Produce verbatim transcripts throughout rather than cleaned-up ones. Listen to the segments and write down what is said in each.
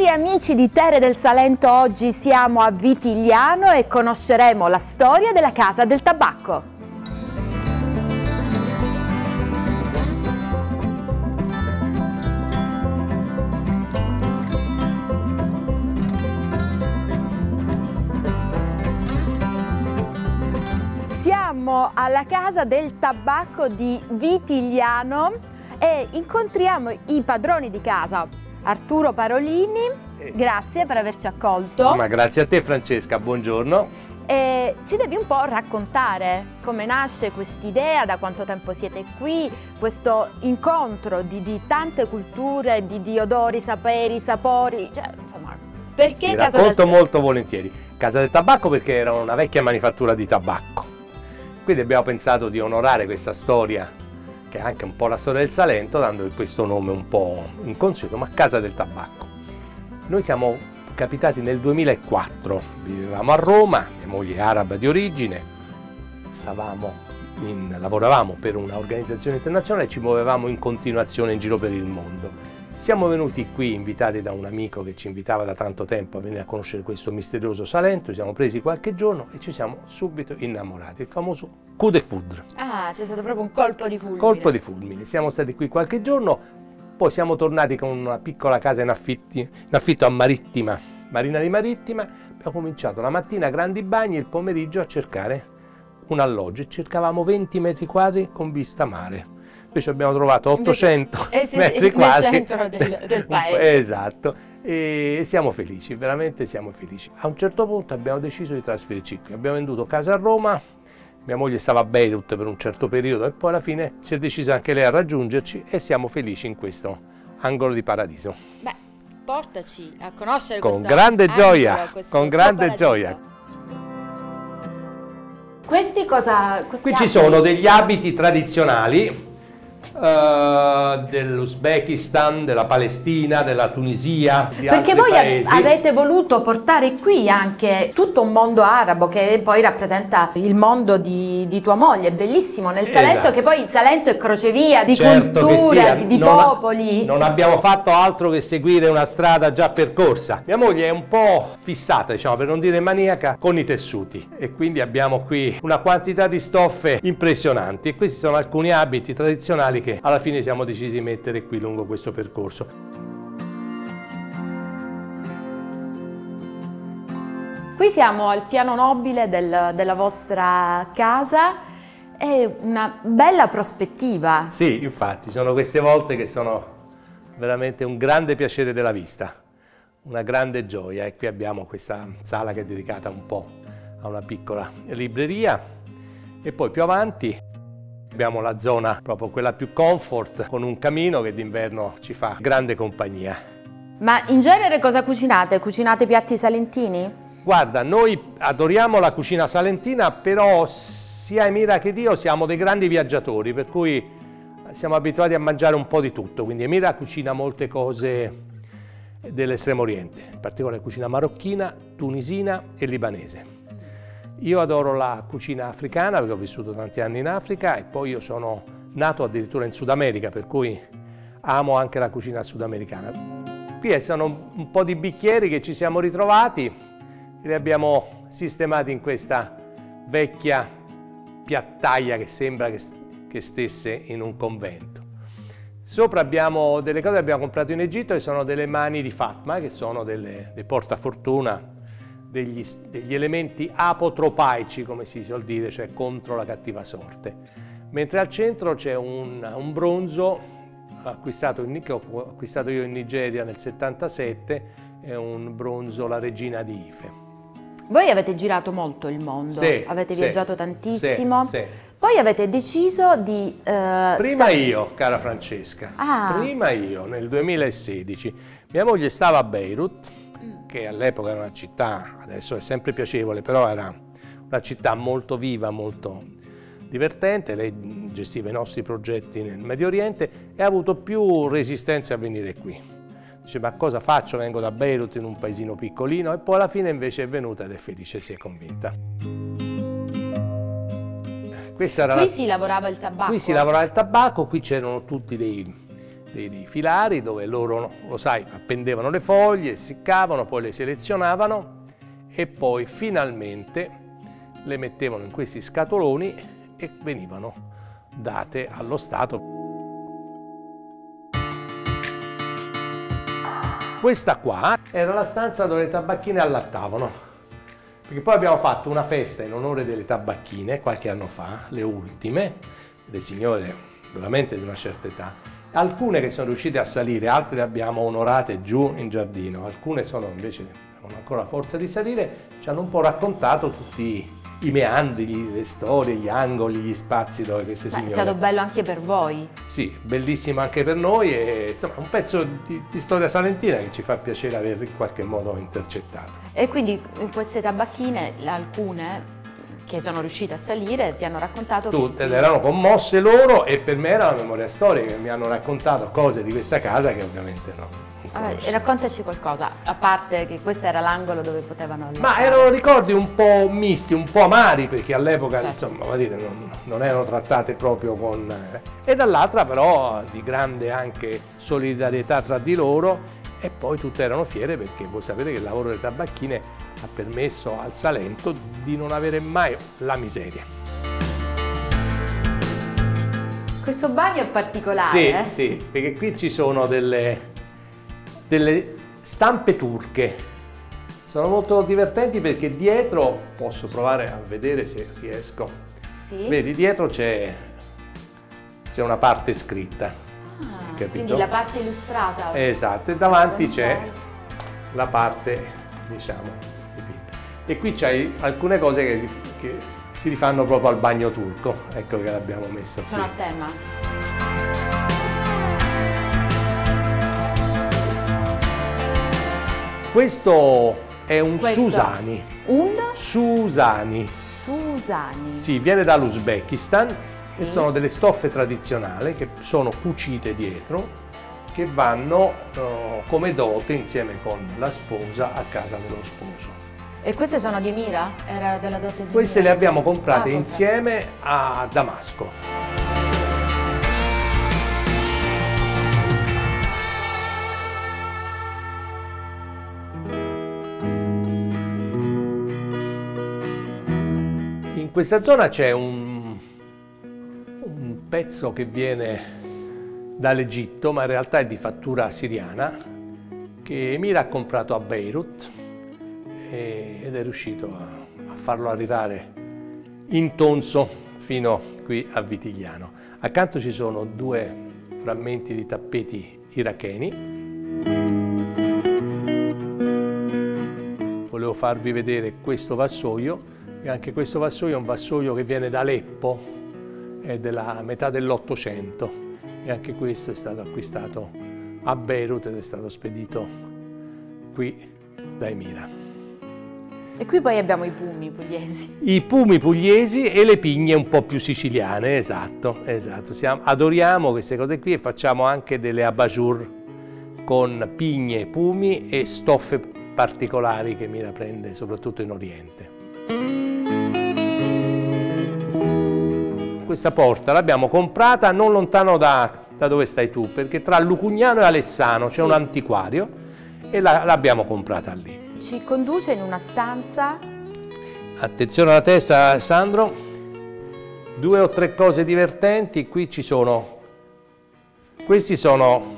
Cari amici di Terre del Salento, oggi siamo a Vitigliano e conosceremo la storia della Casa del Tabacco. Siamo alla Casa del Tabacco di Vitigliano e incontriamo i padroni di casa, Arturo Parolini. Grazie per averci accolto. Ma grazie a te Francesca, buongiorno. E ci devi un po' raccontare come nasce quest'idea, da quanto tempo siete qui, questo incontro di, di tante culture, di, di odori, saperi, sapori, cioè, insomma, perché Ti Casa racconto del... molto volentieri. Casa del Tabacco perché era una vecchia manifattura di tabacco. Quindi abbiamo pensato di onorare questa storia, che è anche un po' la storia del Salento, dando questo nome un po' inconsueto, ma Casa del Tabacco. Noi siamo capitati nel duemilaquattro, vivevamo a Roma, mia moglie è araba di origine, stavamo in, lavoravamo per un'organizzazione internazionale e ci muovevamo in continuazione in giro per il mondo. Siamo venuti qui invitati da un amico che ci invitava da tanto tempo a venire a conoscere questo misterioso Salento, ci siamo presi qualche giorno e ci siamo subito innamorati, il famoso coup de foudre. Ah, c'è stato proprio un colpo di fulmine. Colpo di fulmine, siamo stati qui qualche giorno, poi siamo tornati con una piccola casa in, affitti, in affitto a Marittima, Marina di Marittima, abbiamo cominciato la mattina a grandi bagni e il pomeriggio a cercare un alloggio e cercavamo venti metri quadri con vista mare. Invece abbiamo trovato ottocento eh sì, metri sì, quadri nel centro del, del paese. Esatto, e siamo felici, veramente siamo felici. A un certo punto abbiamo deciso di trasferirci qui, abbiamo venduto casa a Roma, mia moglie stava a Beirut per un certo periodo e poi alla fine si è decisa anche lei a raggiungerci e siamo felici in questo angolo di paradiso. Beh, portaci a conoscere con questo grande angolo, gioia, questo con grande paradiso. gioia. Questi cosa? Questi Qui ci abiti? sono degli abiti tradizionali uh, dell'Uzbekistan, della Palestina, della Tunisia, di Perché altri voi paesi. avete voluto portare qui anche tutto un mondo arabo che poi rappresenta il mondo di, di tua moglie, bellissimo nel Salento, Esatto. Che poi il Salento è crocevia di Certo che cultura, sia. di, di non, popoli. Non abbiamo fatto altro che seguire una strada già percorsa. Mia moglie è un po' fissata, diciamo, per non dire maniaca, con i tessuti e quindi abbiamo qui una quantità di stoffe impressionanti e questi sono alcuni abiti tradizionali che alla fine siamo decisi di mettere qui lungo questo percorso. Qui siamo al piano nobile del, della vostra casa, è una bella prospettiva. Sì, infatti, sono queste volte che sono veramente un grande piacere della vista, una grande gioia e qui abbiamo questa sala che è dedicata un po' a una piccola libreria e poi più avanti abbiamo la zona proprio quella più comfort con un camino che d'inverno ci fa grande compagnia. Ma in genere cosa cucinate? Cucinate piatti salentini? Guarda, noi adoriamo la cucina salentina, però sia Emira che io siamo dei grandi viaggiatori, per cui siamo abituati a mangiare un po' di tutto, quindi Emira cucina molte cose dell'Estremo Oriente, in particolare cucina marocchina, tunisina e libanese. Io adoro la cucina africana perché ho vissuto tanti anni in Africa e poi io sono nato addirittura in Sud America, per cui amo anche la cucina sudamericana. Qui sono un po' di bicchieri che ci siamo ritrovati e li abbiamo sistemati in questa vecchia piattaia che sembra che, che stesse in un convento. Sopra abbiamo delle cose che abbiamo comprato in Egitto che sono delle mani di Fatma, che sono delle, dei portafortuna, Degli, degli elementi apotropaici, come si suol dire, cioè contro la cattiva sorte. Mentre al centro c'è un, un bronzo acquistato, in, che ho acquistato io in Nigeria nel settantasette, è un bronzo La Regina di Ife. Voi avete girato molto il mondo, sì, avete sì, viaggiato tantissimo, sì, sì. Poi avete deciso di... Eh, Prima sta... io, cara Francesca, ah. prima io, nel duemilasedici, mia moglie stava a Beirut, che all'epoca era una città, adesso è sempre piacevole, però era una città molto viva, molto divertente, lei gestiva i nostri progetti nel Medio Oriente e ha avuto più resistenza a venire qui. Dice, ma cosa faccio? Vengo da Beirut in un paesino piccolino e poi alla fine invece è venuta ed è felice, si è convinta. Questa era qui la... si lavorava il tabacco? Qui si lavorava il tabacco, qui c'erano tutti dei dei, dei filari dove loro, lo sai, appendevano le foglie, essiccavano, poi le selezionavano e poi finalmente le mettevano in questi scatoloni e venivano date allo Stato. Questa qua era la stanza dove le tabacchine allattavano, perché poi abbiamo fatto una festa in onore delle tabacchine qualche anno fa, le ultime, le signore veramente di una certa età. Alcune che sono riuscite a salire, altre le abbiamo onorate giù in giardino, alcune sono invece non ancora forza di salire, ci hanno un po' raccontato tutti i meandri, le storie, gli angoli, gli spazi dove queste Beh, signore... È stato bello anche per voi. Sì, bellissimo anche per noi e insomma un pezzo di, di storia salentina che ci fa piacere aver in qualche modo intercettato. E quindi in queste tabacchine, alcune che sono riuscite a salire, ti hanno raccontato... Tutte, che... erano commosse loro e per me era una memoria storica, che mi hanno raccontato cose di questa casa che ovviamente no. Allora, raccontaci qualcosa, a parte che questo era l'angolo dove potevano allattare. Ma erano ricordi un po' misti, un po' amari, perché all'epoca certo. insomma, va dire, non, non erano trattate proprio con... Eh, e dall'altra però di grande anche solidarietà tra di loro e poi tutte erano fiere perché voi sapete che il lavoro delle tabacchine ha permesso al Salento di non avere mai la miseria. Questo bagno è particolare, Sì, eh? sì, perché qui ci sono delle... delle stampe turche, sono molto divertenti perché dietro, posso provare a vedere se riesco, sì. Vedi dietro c'è una parte scritta, ah, capito? Quindi la parte illustrata. Esatto, e davanti c'è la parte, diciamo, dipinta. E qui c'hai alcune cose che, che si rifanno proprio al bagno turco, ecco che l'abbiamo messo Sono qui. a tema. Questo è un Questo. Susani. Un? Susani. Susani. Sì, viene dall'Uzbekistan, Sì. e sono delle stoffe tradizionali che sono cucite dietro, che vanno uh, come dote insieme con la sposa a casa dello sposo. E queste sono di Mira? Era della dote di Queste le Mira? abbiamo comprate Ah, insieme a Damasco. In questa zona c'è un, un pezzo che viene dall'Egitto, ma in realtà è di fattura siriana, che Mira ha comprato a Beirut e, ed è riuscito a, a farlo arrivare in tonso fino qui a Vitigliano. Accanto ci sono due frammenti di tappeti iracheni. Volevo farvi vedere questo vassoio. E anche questo vassoio è un vassoio che viene da Aleppo, è della metà dell'Ottocento e anche questo è stato acquistato a Beirut ed è stato spedito qui dai Mira. E qui poi abbiamo i pumi pugliesi. I pumi pugliesi e le pigne un po' più siciliane, esatto, esatto. Siamo, adoriamo queste cose qui e facciamo anche delle abajur con pigne, pumi e stoffe particolari che Mira prende soprattutto in Oriente. Questa porta l'abbiamo comprata non lontano da, da dove stai tu, perché tra Lucugnano e Alessano c'è sì. un antiquario e la, l'abbiamo comprata lì. Ci conduce in una stanza. Attenzione alla testa, Sandro. Due o tre cose divertenti. Qui ci sono, questi sono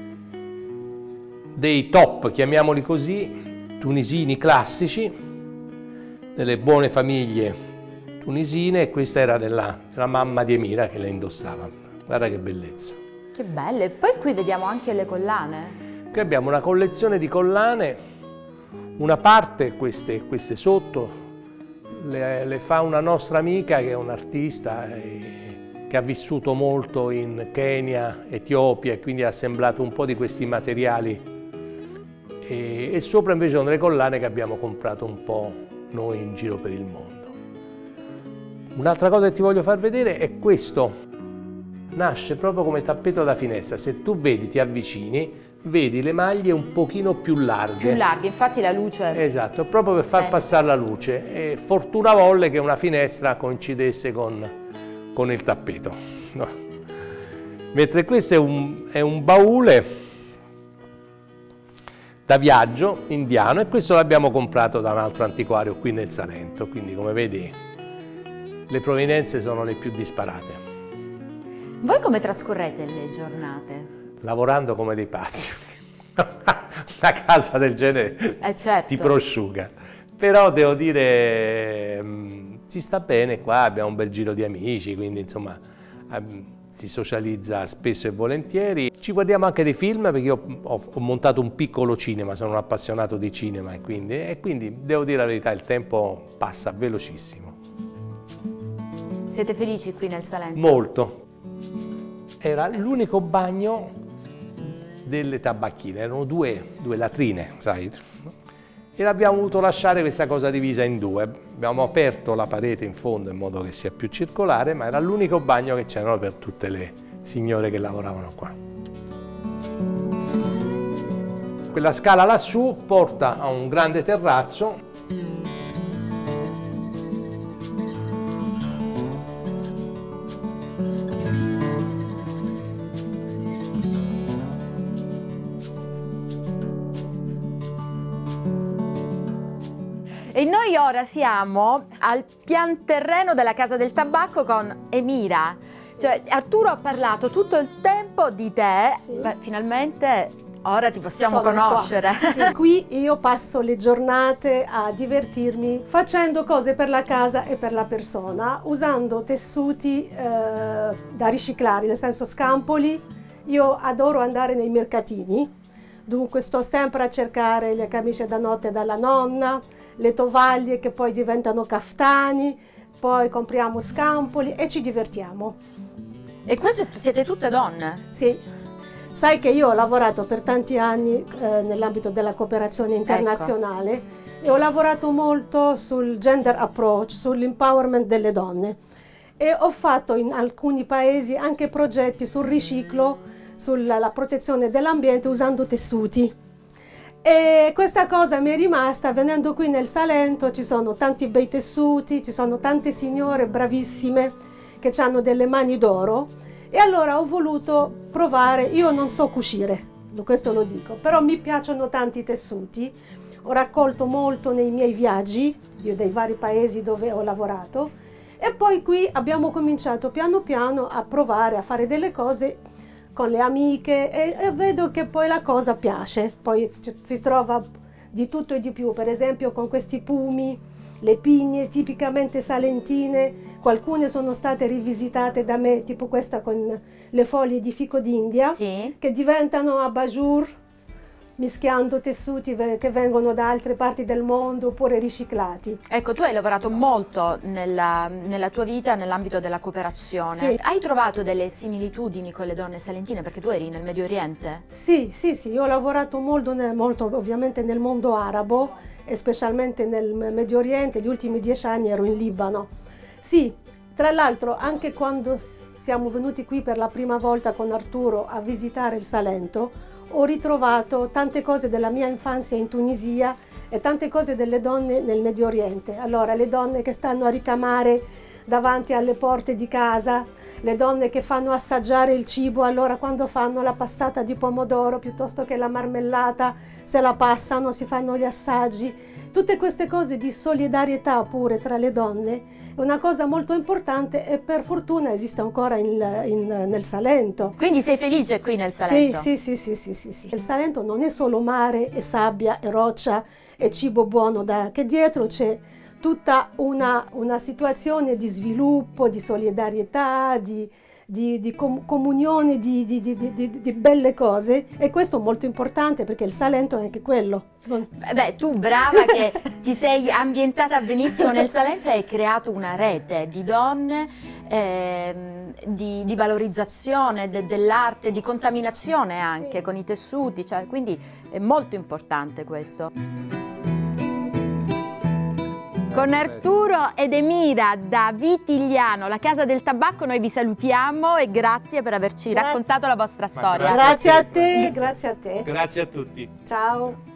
dei top, chiamiamoli così, tunisini classici, delle buone famiglie tunisine, e questa era della, della mamma di Emira che le indossava. Guarda che bellezza. Che belle. E poi qui vediamo anche le collane. Qui abbiamo una collezione di collane, una parte, queste, queste sotto, le, le fa una nostra amica che è un'artista e, che ha vissuto molto in Kenya, Etiopia, e quindi ha assemblato un po' di questi materiali. E, e sopra invece sono delle collane che abbiamo comprato un po' noi in giro per il mondo. Un'altra cosa che ti voglio far vedere è questo. Nasce proprio come tappeto da finestra. Se tu vedi, ti avvicini, vedi le maglie un pochino più larghe. Più larghe, infatti la luce... Esatto, proprio per far eh. passare la luce. E fortuna volle che una finestra coincidesse con, con il tappeto. No. Mentre questo è un, è un baule da viaggio indiano e questo l'abbiamo comprato da un altro antiquario qui nel Salento, quindi come vedi le provenienze sono le più disparate. Voi come trascorrete le giornate? Lavorando come dei pazzi. Una casa del genere eh certo. ti prosciuga. Però devo dire, mh, si sta bene qua, abbiamo un bel giro di amici, quindi insomma um, si socializza spesso e volentieri. Ci guardiamo anche dei film perché io ho, ho montato un piccolo cinema, sono un appassionato di cinema e quindi, e quindi devo dire la verità, il tempo passa velocissimo. Siete felici qui nel Salento? Molto. Era l'unico bagno delle tabacchine, erano due, due latrine, sai? E abbiamo voluto lasciare questa cosa divisa in due. Abbiamo aperto la parete in fondo in modo che sia più circolare, ma era l'unico bagno che c'erano per tutte le signore che lavoravano qua. Quella scala lassù porta a un grande terrazzo. E noi ora siamo al pian terreno della Casa del Tabacco con Emira. Cioè, Arturo ha parlato tutto il tempo di te. Sì. Beh, finalmente ora ti possiamo Sono conoscere. Sì, qui io passo le giornate a divertirmi facendo cose per la casa e per la persona, usando tessuti eh, da riciclare, nel senso scampoli. Io adoro andare nei mercatini, dunque sto sempre a cercare le camicie da notte dalla nonna, le tovaglie che poi diventano caftani, poi compriamo scampoli e ci divertiamo. E queste siete tutte donne? Sì. Sai che io ho lavorato per tanti anni eh, nell'ambito della cooperazione internazionale, ecco. E ho lavorato molto sul gender approach, sull'empowerment delle donne e ho fatto in alcuni paesi anche progetti sul riciclo, sulla la protezione dell'ambiente usando tessuti. E questa cosa mi è rimasta, venendo qui nel Salento ci sono tanti bei tessuti, ci sono tante signore bravissime che hanno delle mani d'oro e allora ho voluto provare. Io non so cucire, questo lo dico, però mi piacciono tanti tessuti, ho raccolto molto nei miei viaggi dei vari paesi dove ho lavorato e poi qui abbiamo cominciato piano piano a provare a fare delle cose con le amiche e, e vedo che poi la cosa piace, poi si trova di tutto e di più, per esempio con questi pumi, le pigne tipicamente salentine, alcune sono state rivisitate da me, tipo questa con le foglie di fico d'India, sì. Che diventano abajur, mischiando tessuti che vengono da altre parti del mondo oppure riciclati. Ecco, tu hai lavorato molto nella, nella tua vita nell'ambito della cooperazione. Sì. Hai trovato delle similitudini con le donne salentine perché tu eri nel Medio Oriente? Sì, sì, sì, io ho lavorato molto, nel, molto ovviamente nel mondo arabo e specialmente nel Medio Oriente, gli ultimi dieci anni ero in Libano. Sì, tra l'altro anche quando siamo venuti qui per la prima volta con Arturo a visitare il Salento, ho ritrovato tante cose della mia infanzia in Tunisia e tante cose delle donne nel Medio Oriente. Allora, le donne che stanno a ricamare davanti alle porte di casa, le donne che fanno assaggiare il cibo, allora quando fanno la passata di pomodoro piuttosto che la marmellata, se la passano, si fanno gli assaggi. Tutte queste cose di solidarietà pure tra le donne è una cosa molto importante e per fortuna esiste ancora in, in, nel Salento. Quindi sei felice qui nel Salento? Sì, sì, sì, sì, sì, sì. Il Salento non è solo mare e sabbia e roccia e cibo buono, da, che dietro c'è tutta una, una situazione di sviluppo, di solidarietà, di, di, di com comunione, di, di, di, di, di belle cose e questo è molto importante perché il Salento è anche quello. Beh, tu brava che ti sei ambientata benissimo nel Salento e hai creato una rete di donne, eh, di, di valorizzazione de, dell'arte, di contaminazione anche, sì, con i tessuti, cioè, quindi è molto importante questo. Con Arturo ed Emira da Vitigliano, la Casa del Tabacco, noi vi salutiamo e grazie per averci grazie. raccontato la vostra storia. Grazie a te, grazie a te. Grazie a tutti. Ciao.